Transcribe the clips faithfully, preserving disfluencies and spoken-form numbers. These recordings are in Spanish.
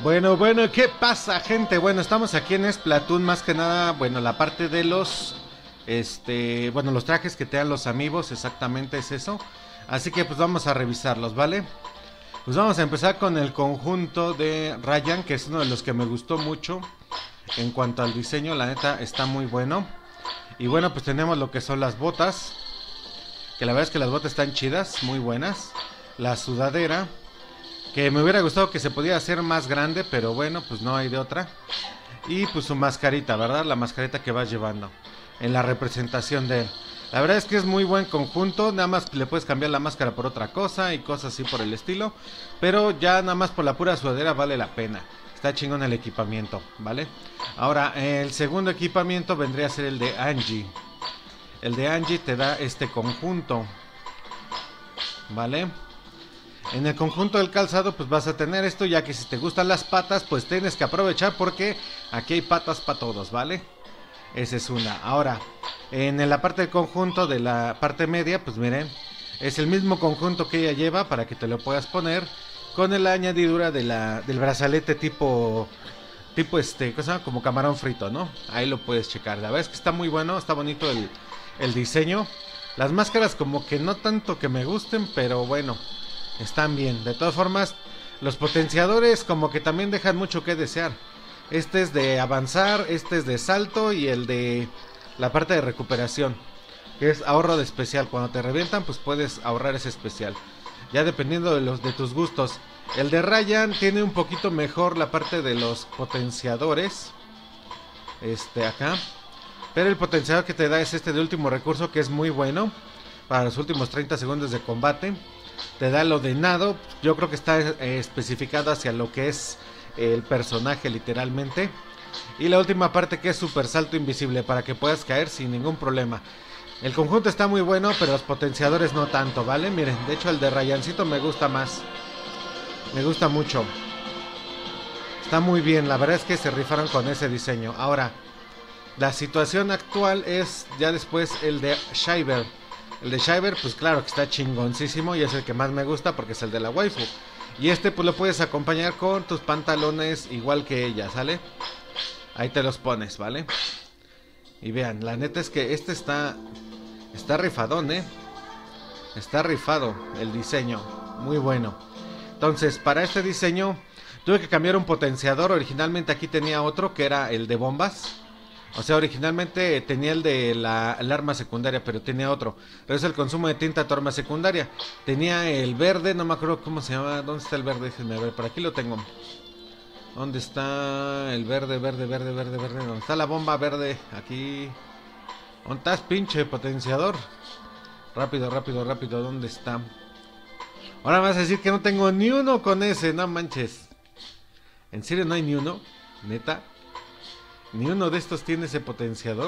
Bueno, bueno, ¿qué pasa, gente? Bueno, estamos aquí en Splatoon, más que nada, bueno, la parte de los, este, bueno, los trajes que te dan los amigos, exactamente es eso. Así que pues vamos a revisarlos, ¿vale? Pues vamos a empezar con el conjunto de Ryan, que es uno de los que me gustó mucho. En cuanto al diseño, la neta está muy bueno. Y bueno, pues tenemos lo que son las botas, que la verdad es que las botas están chidas, muy buenas. La sudadera, que me hubiera gustado que se pudiera hacer más grande, pero bueno, pues no hay de otra. Y pues su mascarita, ¿verdad? La mascarita que vas llevando en la representación de él. La verdad es que es muy buen conjunto, nada más le puedes cambiar la máscara por otra cosa y cosas así por el estilo. Pero ya nada más por la pura sudadera vale la pena. Está chingón el equipamiento, ¿vale? Ahora, el segundo equipamiento vendría a ser el de Angie. El de Angie te da este conjunto, ¿vale? En el conjunto del calzado pues vas a tener esto, ya que si te gustan las patas pues tienes que aprovechar porque aquí hay patas para todos, ¿vale? Esa es una. Ahora, en la parte del conjunto de la parte media, pues miren, es el mismo conjunto que ella lleva para que te lo puedas poner, con la añadidura de la, del brazalete tipo, tipo este, cosa como camarón frito, ¿no? Ahí lo puedes checar. La verdad es que está muy bueno, está bonito el, el diseño. Las máscaras como que no tanto que me gusten, pero bueno, están bien. De todas formas, los potenciadores como que también dejan mucho que desear. Este es de avanzar, este es de salto y el de la parte de recuperación, que es ahorro de especial. Cuando te revientan pues puedes ahorrar ese especial, ya dependiendo de los de tus gustos. El de Ryan tiene un poquito mejor la parte de los potenciadores, este acá, pero el potenciador que te da es este de último recurso, que es muy bueno para los últimos treinta segundos de combate. Te da lo de nado, yo creo que está eh, especificado hacia lo que es el personaje literalmente. Y la última parte, que es super salto invisible, para que puedas caer sin ningún problema. El conjunto está muy bueno, pero los potenciadores no tanto, ¿vale? Miren, de hecho el de Ryancito me gusta más. Me gusta mucho. Está muy bien, la verdad es que se rifaron con ese diseño. Ahora, la situación actual es ya después el de Shiver. El de Shiver, pues claro que está chingoncísimo y es el que más me gusta porque es el de la waifu. Y este pues lo puedes acompañar con tus pantalones igual que ella, ¿sale? Ahí te los pones, ¿vale? Y vean, la neta es que este está... Está rifadón, ¿eh? Está rifado el diseño. Muy bueno. Entonces, para este diseño tuve que cambiar un potenciador. Originalmente aquí tenía otro que era el de bombas. O sea, originalmente tenía el de la el arma secundaria, pero tenía otro. Pero es el consumo de tinta a tu arma secundaria. Tenía el verde, no me acuerdo cómo se llama. ¿Dónde está el verde? Déjenme ver, por aquí lo tengo. ¿Dónde está el verde, verde, verde, verde, verde? ¿Dónde está la bomba verde? Aquí. ¿Dónde estás, pinche potenciador? Rápido, rápido, rápido, ¿dónde está? Ahora me vas a decir que no tengo ni uno con ese, no manches. ¿En serio no hay ni uno? ¿Neta? ¿Ni uno de estos tiene ese potenciador?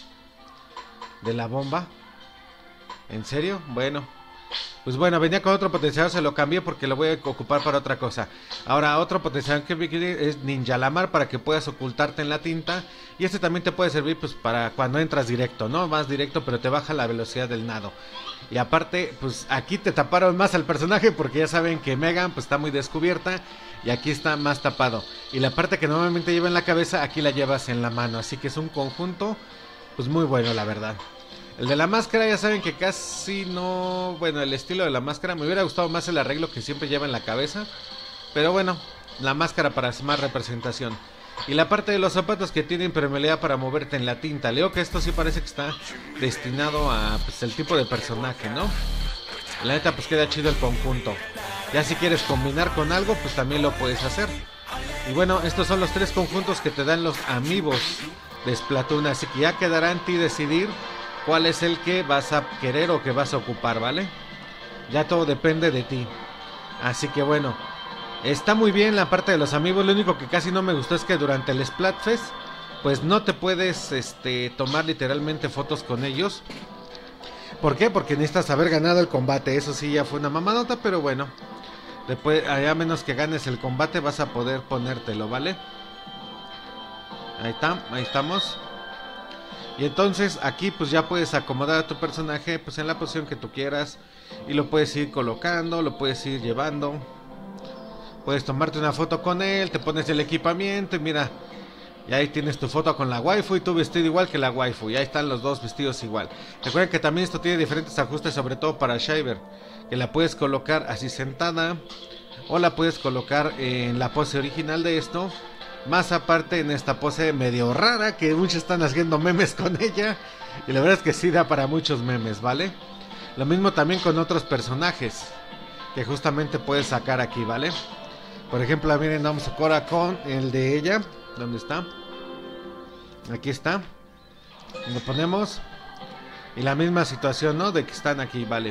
¿De la bomba? ¿En serio? Bueno. Pues bueno, venía con otro potenciador, se lo cambié porque lo voy a ocupar para otra cosa. Ahora, otro potenciador que vi es Ninja Lamar, para que puedas ocultarte en la tinta. Y este también te puede servir pues para cuando entras directo, ¿no? Vas directo, pero te baja la velocidad del nado. Y aparte, pues aquí te taparon más al personaje porque ya saben que Megan pues está muy descubierta. Y aquí está más tapado. Y la parte que normalmente lleva en la cabeza, aquí la llevas en la mano. Así que es un conjunto pues muy bueno, la verdad. El de la máscara ya saben que casi no... Bueno, el estilo de la máscara me hubiera gustado más el arreglo que siempre lleva en la cabeza. Pero bueno, la máscara para más representación. Y la parte de los zapatos que tienen permeabilidad para moverte en la tinta. Leo que esto sí parece que está destinado a pues, el tipo de personaje, ¿no? La neta pues queda chido el conjunto. Ya si quieres combinar con algo pues también lo puedes hacer. Y bueno, estos son los tres conjuntos que te dan los amigos de Splatoon. Así que ya quedará en ti decidir cuál es el que vas a querer o que vas a ocupar, ¿vale? Ya todo depende de ti. Así que bueno, está muy bien la parte de los amigos. Lo único que casi no me gustó es que durante el Splatfest pues no te puedes este, tomar literalmente fotos con ellos. ¿Por qué? Porque necesitas haber ganado el combate. Eso sí ya fue una mamadota, pero bueno, después, a menos que ganes el combate vas a poder ponértelo, ¿vale? Ahí está, ahí estamos. Y entonces aquí pues ya puedes acomodar a tu personaje pues en la posición que tú quieras. Y lo puedes ir colocando, lo puedes ir llevando. Puedes tomarte una foto con él, te pones el equipamiento y mira, y ahí tienes tu foto con la waifu y tu vestido igual que la waifu. Y ahí están los dos vestidos igual. Recuerden que también esto tiene diferentes ajustes, sobre todo para Shiver, que la puedes colocar así sentada, o la puedes colocar en la pose original de esto. Más aparte en esta pose medio rara, que muchos están haciendo memes con ella. Y la verdad es que sí da para muchos memes, ¿vale? Lo mismo también con otros personajes, que justamente puedes sacar aquí, ¿vale? Por ejemplo, miren, vamos a ahora con el de ella. ¿Dónde está? Aquí está. Lo ponemos. Y la misma situación, ¿no? De que están aquí, ¿vale?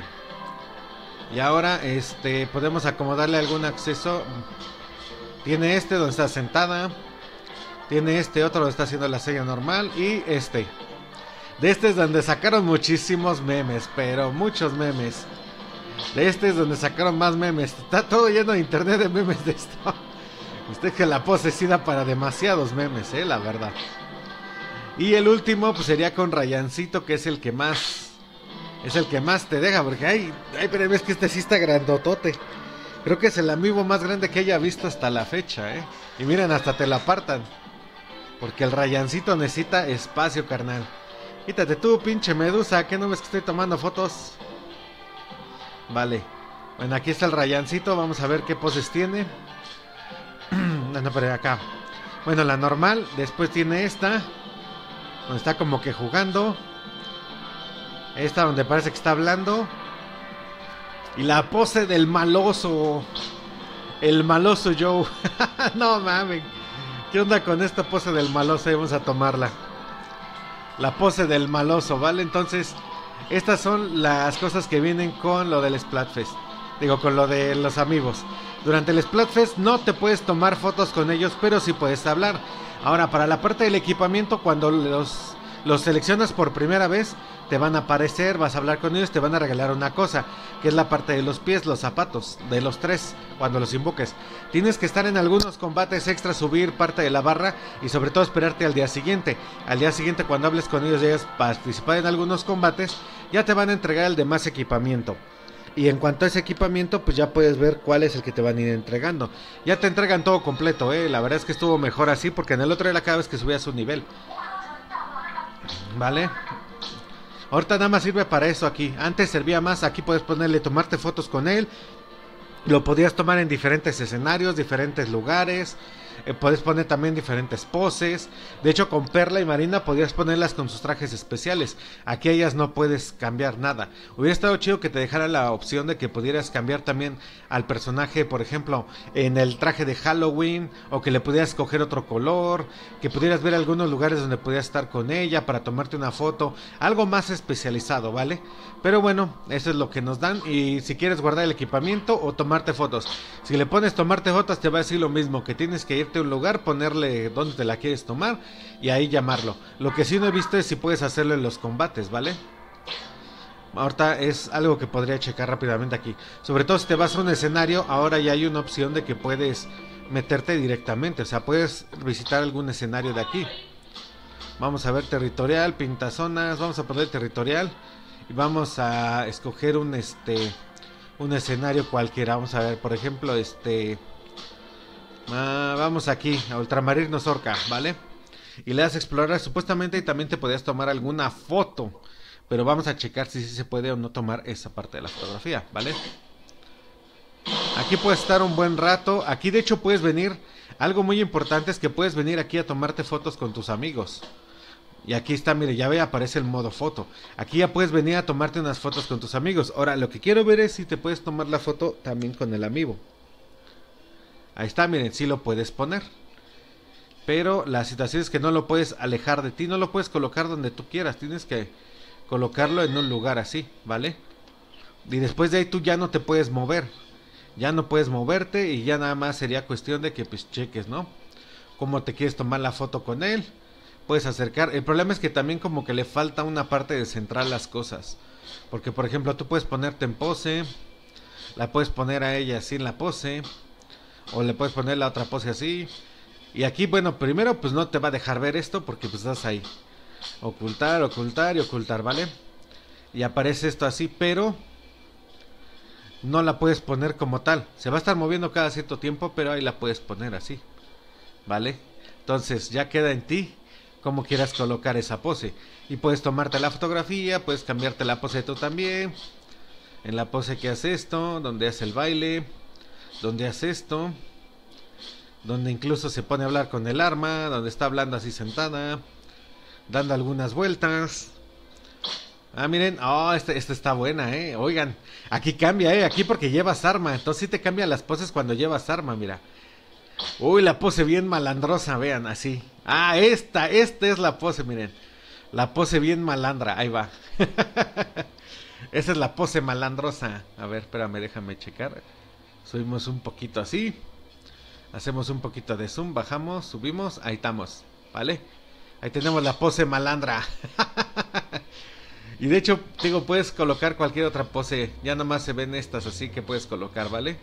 Y ahora, este, podemos acomodarle algún acceso. Tiene este donde está sentada. Tiene este otro donde está haciendo la seña normal. Y este. De este es donde sacaron muchísimos memes. Pero muchos memes. De este es donde sacaron más memes. Está todo lleno de internet de memes de esto. Usted que la pose sí da para demasiados memes, eh, la verdad. Y el último pues sería con Rayancito, que es el que más... Es el que más te deja, porque ay, ay, pero ves que este sí está grandotote. Creo que es el amiibo más grande que haya visto hasta la fecha, eh. Y miren, hasta te lo apartan. Porque el Rayancito necesita espacio, carnal. Quítate tú, pinche medusa, ¿qué no ves que estoy tomando fotos? Vale. Bueno, aquí está el Rayancito, vamos a ver qué poses tiene. No, no, pero acá. Bueno, la normal, después tiene esta, donde está como que jugando. Esta donde parece que está hablando. Y la pose del maloso. El maloso Joe. No mames. ¿Qué onda con esta pose del maloso? Vamos a tomarla. La pose del maloso, ¿vale? Entonces, estas son las cosas que vienen con lo del Splatfest. Digo, con lo de los amigos. Durante el Splatfest no te puedes tomar fotos con ellos, pero sí puedes hablar. Ahora, para la parte del equipamiento, cuando los, los seleccionas por primera vez, te van a aparecer, vas a hablar con ellos, te van a regalar una cosa, que es la parte de los pies, los zapatos, de los tres, cuando los invoques. Tienes que estar en algunos combates extra, subir parte de la barra y sobre todo esperarte al día siguiente. Al día siguiente, cuando hables con ellos y hayas participado en algunos combates, ya te van a entregar el demás equipamiento. Y en cuanto a ese equipamiento, pues ya puedes ver cuál es el que te van a ir entregando. Ya te entregan todo completo, eh. La verdad es que estuvo mejor así, porque en el otro era cada vez que subías un nivel. ¿Vale? Ahorita nada más sirve para eso aquí. Antes servía más, aquí puedes ponerle, tomarte fotos con él. Lo podías tomar en diferentes escenarios, diferentes lugares. Eh, puedes poner también diferentes poses. De hecho, con Perla y Marina podías ponerlas con sus trajes especiales. Aquí a ellas no puedes cambiar nada. Hubiera estado chido que te dejara la opción de que pudieras cambiar también al personaje, por ejemplo, en el traje de Halloween, o que le pudieras escoger otro color, que pudieras ver algunos lugares donde pudieras estar con ella para tomarte una foto, algo más especializado, ¿vale? Pero bueno, eso es lo que nos dan. Y si quieres guardar el equipamiento o tomarte fotos, si le pones tomarte fotos, te va a decir lo mismo, que tienes que irte a un lugar, ponerle donde te la quieres tomar y ahí llamarlo. Lo que sí no he visto es si puedes hacerlo en los combates, ¿vale? Ahorita es algo que podría checar rápidamente aquí. Sobre todo si te vas a un escenario, ahora ya hay una opción de que puedes meterte directamente. O sea, puedes visitar algún escenario de aquí. Vamos a ver territorial, pintazonas. Vamos a poner territorial. Y vamos a escoger un este un escenario cualquiera. Vamos a ver, por ejemplo, este... Uh, vamos aquí, a Ultramarino Orca, ¿vale? Y le das a explorar, supuestamente, y también te podías tomar alguna foto. Pero vamos a checar si sí se puede o no tomar esa parte de la fotografía, ¿vale? Aquí puedes estar un buen rato. Aquí de hecho puedes venir, algo muy importante es que puedes venir aquí a tomarte fotos con tus amigos. Y aquí está, mire, ya ve, aparece el modo foto. Aquí ya puedes venir a tomarte unas fotos con tus amigos. Ahora, lo que quiero ver es si te puedes tomar la foto también con el amiibo. Ahí está, miren, sí lo puedes poner. Pero la situación es que no lo puedes alejar de ti, no lo puedes colocar donde tú quieras. Tienes que colocarlo en un lugar así, ¿vale? Y después de ahí tú ya no te puedes mover. Ya no puedes moverte y ya nada más sería cuestión de que pues cheques, ¿no? Cómo te quieres tomar la foto con él. Puedes acercar. El problema es que también como que le falta una parte de centrar las cosas. Porque por ejemplo tú puedes ponerte en pose. La puedes poner a ella así en la pose. O le puedes poner la otra pose así. Y aquí, bueno, primero pues no te va a dejar ver esto porque pues estás ahí. Ocultar, ocultar y ocultar, ¿vale? Y aparece esto así, pero no la puedes poner como tal. Se va a estar moviendo cada cierto tiempo, pero ahí la puedes poner así, ¿vale? Entonces ya queda en ti cómo quieras colocar esa pose. Y puedes tomarte la fotografía, puedes cambiarte la pose tú también. En la pose que hace esto, donde hace el baile, donde hace esto, donde incluso se pone a hablar con el arma, donde está hablando así sentada, dando algunas vueltas. Ah, miren, oh, esta este está buena, eh. Oigan, aquí cambia, eh. Aquí porque llevas arma. Entonces sí te cambian las poses cuando llevas arma, mira. Uy, la pose bien malandrosa, vean, así. Ah, esta, esta es la pose, miren. La pose bien malandra, ahí va. Esa es la pose malandrosa. A ver, espérame, déjame checar. Subimos un poquito así. Hacemos un poquito de zoom, bajamos, subimos, ahí estamos, ¿vale? Ahí tenemos la pose malandra. Y de hecho, digo, puedes colocar cualquier otra pose. Ya nomás se ven estas así que puedes colocar, ¿vale?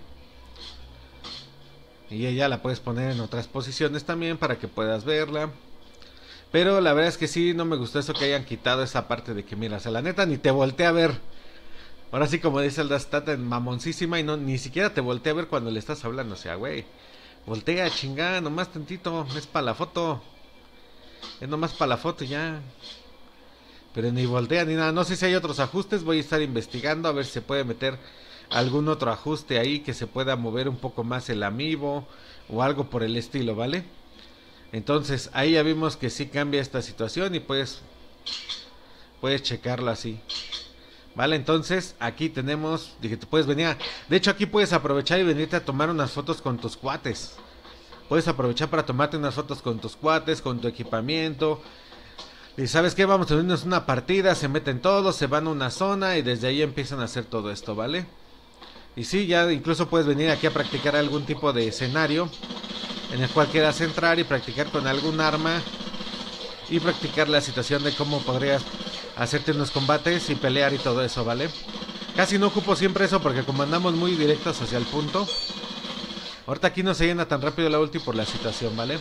Y ella la puedes poner en otras posiciones también para que puedas verla. Pero la verdad es que sí, no me gustó eso que hayan quitado esa parte de que, mira, o sea, la neta ni te volteé a ver. Ahora sí, como dice el da, está tan mamoncísima y no, ni siquiera te volteé a ver cuando le estás hablando. O sea, güey, voltea, chingada, nomás tantito, es para la foto. Es nomás para la foto ya. Pero ni voltea ni nada. No sé si hay otros ajustes. Voy a estar investigando a ver si se puede meter algún otro ajuste ahí que se pueda mover un poco más el amiibo o algo por el estilo, ¿vale? Entonces ahí ya vimos que sí cambia esta situación y puedes puedes checarlo así, ¿vale? Entonces aquí tenemos, dije, te puedes venir a, de hecho aquí puedes aprovechar y venirte a tomar unas fotos con tus cuates. Puedes aprovechar para tomarte unas fotos con tus cuates, con tu equipamiento. Y ¿sabes qué? Vamos a unirnos una partida, se meten todos, se van a una zona y desde ahí empiezan a hacer todo esto, ¿vale? Y sí, ya incluso puedes venir aquí a practicar algún tipo de escenario en el cual quieras entrar y practicar con algún arma y practicar la situación de cómo podrías hacerte unos combates y pelear y todo eso, ¿vale? Casi no ocupo siempre eso porque como andamos muy directos hacia el punto, ahorita aquí no se llena tan rápido la ulti por la situación, ¿vale?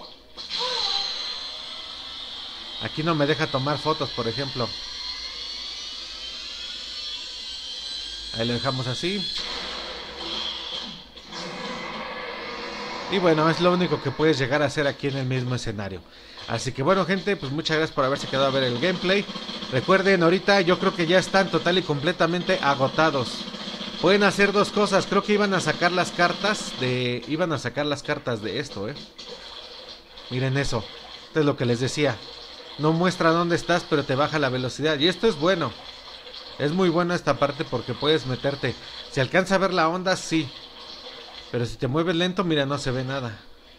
Aquí no me deja tomar fotos, por ejemplo. Ahí lo dejamos así. Y bueno, es lo único que puedes llegar a hacer aquí en el mismo escenario. Así que bueno, gente, pues muchas gracias por haberse quedado a ver el gameplay. Recuerden, ahorita yo creo que ya están total y completamente agotados. Pueden hacer dos cosas. Creo que iban a sacar las cartas de... Iban a sacar las cartas de esto, eh. Miren eso. Esto es lo que les decía. No muestra dónde estás, pero te baja la velocidad. Y esto es bueno. Es muy bueno esta parte porque puedes meterte. Si alcanza a ver la onda, sí. Pero si te mueves lento, mira, no se ve nada.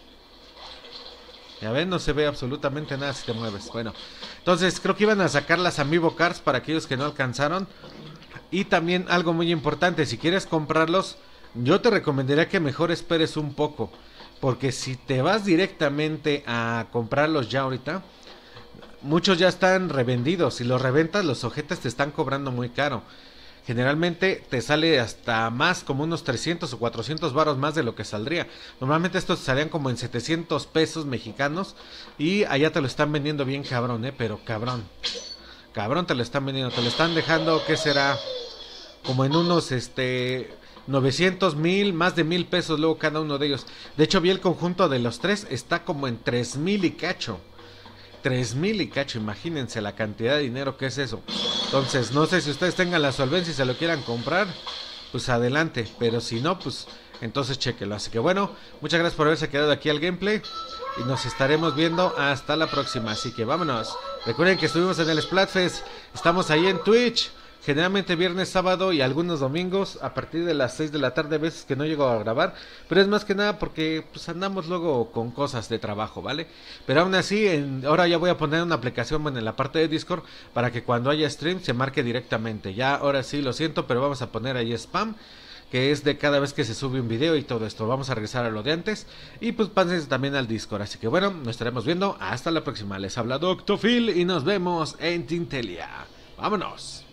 Ya ven, no se ve absolutamente nada si te mueves. Bueno, entonces creo que iban a sacar las Amiibo Cards para aquellos que no alcanzaron. Y también algo muy importante, si quieres comprarlos, yo te recomendaría que mejor esperes un poco. Porque si te vas directamente a comprarlos ya ahorita, muchos ya están revendidos. Si los reventas, los ojetes te están cobrando muy caro. Generalmente te sale hasta más, como unos trescientos o cuatrocientos varos más de lo que saldría. Normalmente estos salían como en setecientos pesos mexicanos. Y allá te lo están vendiendo bien cabrón, eh, pero cabrón. Cabrón te lo están vendiendo, te lo están dejando, ¿qué será? Como en unos, este... novecientos, mil, más de mil pesos luego cada uno de ellos. De hecho vi el conjunto de los tres, está como en tres mil y cacho. Tres mil y cacho, imagínense la cantidad de dinero que es eso. Entonces, no sé si ustedes tengan la solvencia y se lo quieran comprar, pues adelante. Pero si no, pues entonces chequenlo. Así que bueno, muchas gracias por haberse quedado aquí al gameplay. Y nos estaremos viendo hasta la próxima. Así que vámonos. Recuerden que estuvimos en el Splatfest. Estamos ahí en Twitch. Generalmente viernes, sábado y algunos domingos a partir de las seis de la tarde, veces que no llego a grabar, pero es más que nada porque pues andamos luego con cosas de trabajo, ¿vale? Pero aún así, en, ahora ya voy a poner una aplicación, bueno, en la parte de Discord para que cuando haya stream se marque directamente. Ya ahora sí, lo siento, pero vamos a poner ahí spam, que es de cada vez que se sube un video y todo esto. Vamos a regresar a lo de antes y pues pásense también al Discord. Así que bueno, nos estaremos viendo hasta la próxima. Les habla Doctor Phil y nos vemos en Tintelia. ¡Vámonos!